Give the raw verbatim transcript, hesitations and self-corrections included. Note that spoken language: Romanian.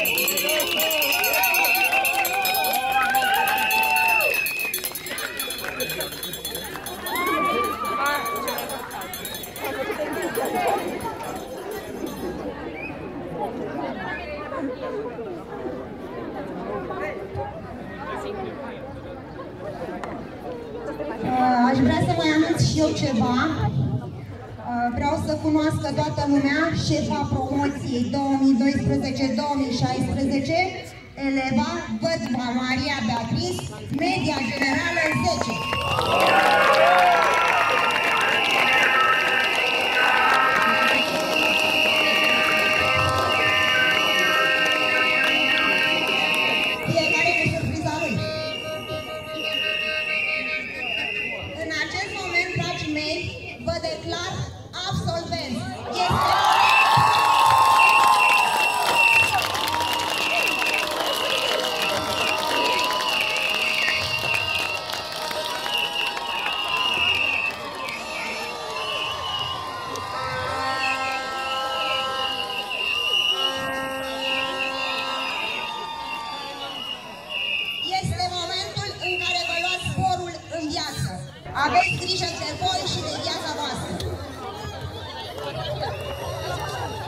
Aș vrea să mai anunț și eu ceva. Vreau să cunoască toată lumea șefa promoției două mii doisprezece două mii șaisprezece, eleva Vădva Maria Beatrice, media generală zece. Fiecare cu surpriza lui. În acest moment, dragii mei, vă declar absolvenți. Este... Este momentul în care vă luați sporul în viață. Aveți grijă de voi și de viața